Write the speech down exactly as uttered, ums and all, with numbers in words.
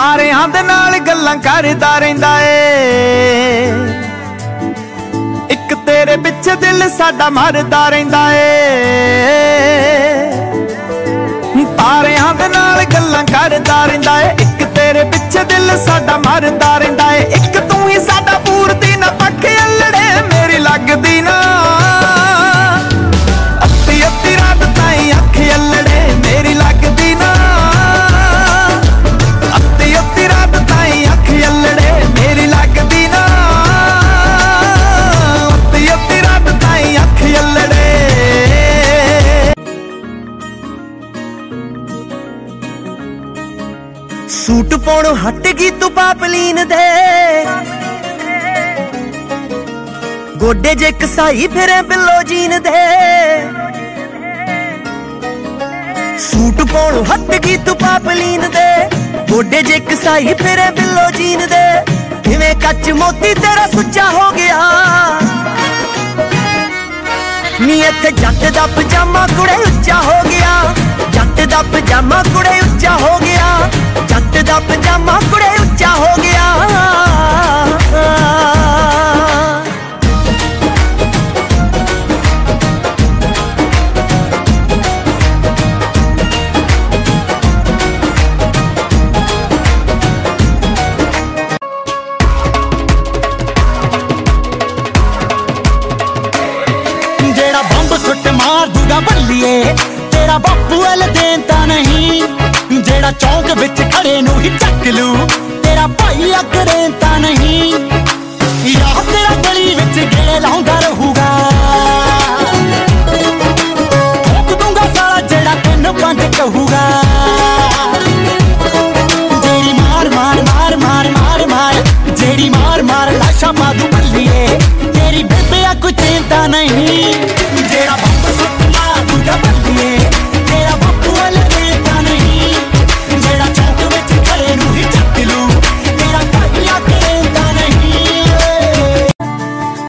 ਤਾਰਿਆਂ ਦੇ ਨਾਲ ਗੱਲਾਂ ਕਰਦਾ ਰਹਿੰਦਾ ਏ, ਇੱਕ ਤੇਰੇ ਪਿੱਛੇ ਦਿਲ ਸਾਡਾ ਮਰਦਾ ਰਹਿੰਦਾ ਏ। ਤਾਰਿਆਂ ਦੇ ਨਾਲ ਗੱਲਾਂ ਕਰਦਾ ਰਹਿੰਦਾ ਏ, ਇੱਕ ਤੇਰੇ ਪਿੱਛੇ ਦਿਲ ਸਾਡਾ ਮਰਦਾ ਰਹਿੰਦਾ ਏ। ਇੱਕ ਤੂੰ ਹੀ ਸਾਡਾ ਪੂਰਤੀ ਨਾ ਪੱਖ ਅਲੜੇ ਮੇਰੀ ਲੱਗਦੀ ਨਾ, ਅੱਧੀ ਅੱਧੀ ਰਾਤ ਤਾਈਂ ਅੱਖ ਅਲੜੇ ਮੇਰੀ ਲੱਗਦੀ ਨਾ, ਅੱਧੀ ਅੱਧੀ ਰਾਤ ਤਾਈਂ ਅੱਖ ਅਲੜੇ ਮੇਰੀ ਲੱਗਦੀ ਨਾ, ਅੱਧੀ ਅੱਧੀ ਰਾਤ ਤਾਈਂ ਅੱਖ ਅਲੜੇ। सूट पाउणों हट गई तू पापलीन दे, गोडे जे कसाई फिरे बिलो जीन दे। सूट पाउणों हट गई तू पापलीन दे, गोडे जे कसाई फिरे बिलो जीन दे। किवें कच मोती तेरा सुच्चा हो गया नी, इत्थे जट दा पजामा कुड़े उच्चा हो गया, जट दा पजामा कुड़े उच्चा हो गया, जट दा पजामा कुड़े उच्चा हो गया। जेड़ा बंब सुट मार दूगा बल्लिए तेरा बापू अल देता नहीं, जेड़ा चौंक विच खड़े नू ही चक लू तेरा भाई अगरेंता नहीं। यार तेरा गली विच गेड़े लाउंदा रहूगा, ठोक दूंगा साला जेड़ा तेन बंद कहूगा। जेड़ी मार मार मार मार मार मार जेड़ी मार मार लाशा पा दूं बल्लिए तेरी बेबे कोई चिंता नहीं, जेड़ा बंब सुट मार दूगा